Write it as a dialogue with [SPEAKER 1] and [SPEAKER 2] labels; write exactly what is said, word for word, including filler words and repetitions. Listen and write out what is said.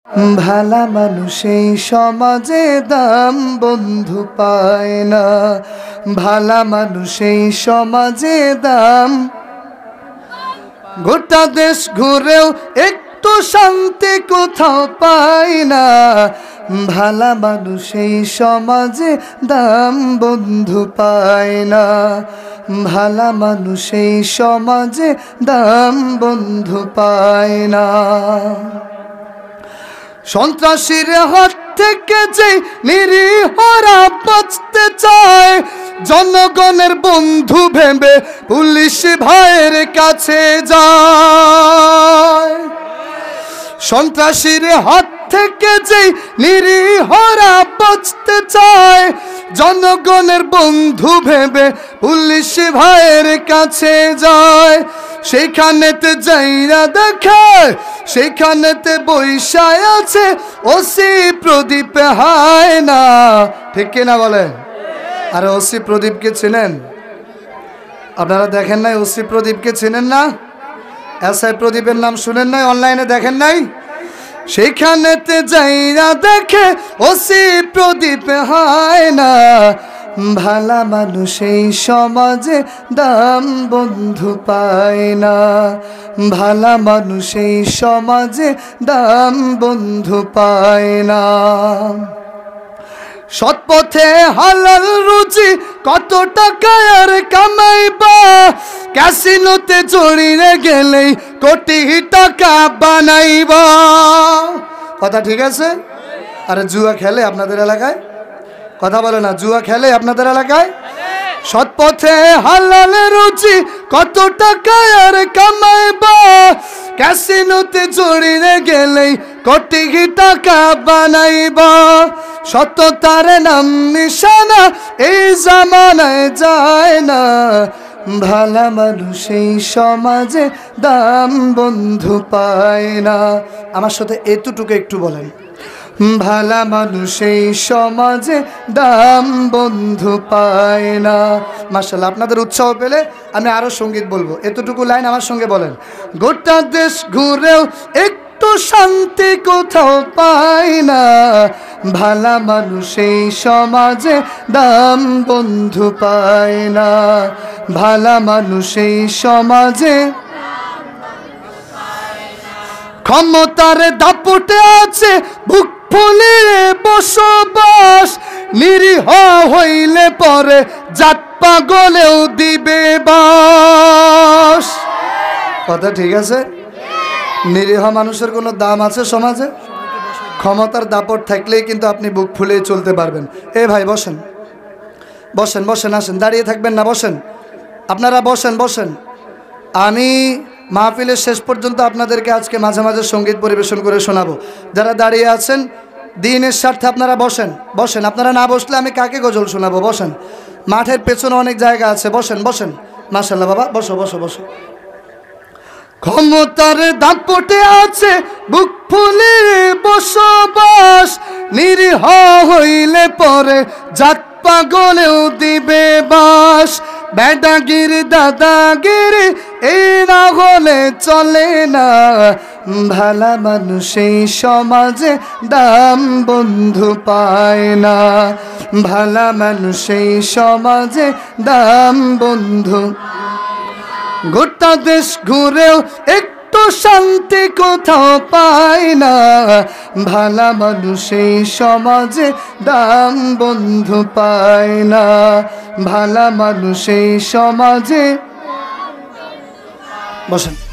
[SPEAKER 1] ভালা মানুষ এই সমাজে দাম বন্ধু পায় না, ভালা মানুষ এই সমাজে দাম। গোটা দেশ ঘুরেও একটু শান্তি কোথাও পায় না, ভালা মানুষ এই সমাজে দাম বন্ধু পায় না, ভালা মানুষ এই সমাজে দাম বন্ধু পায় না। সন্ত্রাসীর হাত থেকে যে নিরীহরা বাঁচতে চায়, জনগণের বন্ধু ভেবে পুলিশ ভাইয়ের কাছে যায়। সন্ত্রাসীর হাত থেকে যে নিরীহরা বাঁচতে চায়, জনগণের বন্ধু ভেবে পুলিশ ভাইয়ের কাছে যায়। সেখানেতে যাইরা দেখে, সেখানেতে বৈশায় আছে ওসি প্রদীপ হায় না, ঠিক কিনা বলেন? আর ওসি প্রদীপকে চেনেন আপনারা? দেখেন নাই ওসি প্রদীপকে চেনেন না? এস আই প্রদীপের নাম শুনেন নাই? অনলাইনে দেখেন নাই? সেখানেতে যাইরা দেখে ওসি প্রদীপ হায় না, ভালা মানুষ এই সমাজে দাম বন্ধু পায় না, ভালা মানুষ এই সমাজে দাম বন্ধু পায় না। সৎপথে হালাল রুজি কত টাকা আর কামাইবা, ক্যাসিনোতে জড়িয়ে গেলেই কোটি টাকা বানাইবা। কথা ঠিক আছে? আরে জুয়া খেলে আপনাদের এলাকায়? কথা বলে না, জুয়া খেলে আপনাদের এলাকায়? সৎপথে হালাল রুজি কত টাকা আর কামাইবা, ক্যাসিনোতে জড়িয়ে গেলেই কোটি টাকা বানাইবা। সততার নাম নিশানা এই জামানায় যায় না, ভালা মানুষ এই সমাজে দাম বন্ধু পায় না। আমার সাথে এতটুকু একটু বলেন, ভালা মানুষ এই সমাজে দাম বন্ধু পায় না। মাশাআল্লাহ, আপনাদের উৎসাহ পেলে আমি আরো সঙ্গীত বলবো। এতটুকু লাইন আমার সঙ্গে বলেন। গোটা দেশ ঘুরেও একটু শান্তি কোথাও পায় না, ভালা মানুষ এই সমাজে দাম বন্ধু পায় না, ভালা মানুষ এই সমাজে। ক্ষমতার দাপটে আছে বুক ফুলে বসবাস, নিরীহ হইলে পরে জাত পাগলেও দিবে বাস। কথা ঠিক আছে? নিরীহ মানুষের কোনো দাম আছে সমাজে? ক্ষমতার দাপট থাকলেই কিন্তু আপনি বুক ফুলে চলতে পারবেন। এ ভাই বসেন বসেন বসেন, আসেন, দাঁড়িয়ে থাকবেন না, বসেন, আপনারা বসেন বসেন। আমি মাহফিলের শেষ পর্যন্ত আপনাদেরকে আজকে মাঝে মাঝে সঙ্গীত পরিবেশন করে শোনাবো। যারা দাঁড়িয়ে আছেন দিনের স্বার্থে আপনারা বসেন বসেন, আপনারা না বসলে আমি কাকে গজল শোনাবো? বসেন, মাঠের পেছনে অনেক জায়গা আছে, বসেন বসেন। মাশাআল্লাহ বাবা, বসো বসো বসো। ক্ষমতার দাপটে আছে বুক ফুলে বসবাস, নিরীহ হইলে পরে জাত পাগলেও দিবে বাস। বেদাগিরি দাদাগিরি এই না হলে চলে না, ভালা মানুষ এই সমাজে দাম বন্ধু পায় না, ভালা মানুষ এই সমাজে দাম বন্ধু। গোটা দেশ ঘুরেও একটু শান্তি কোথাও পায় না, ভালা মানুষ এই সমাজে দাম বন্ধু পায় না, ভালা মানুষ এই সমাজে। বসেন।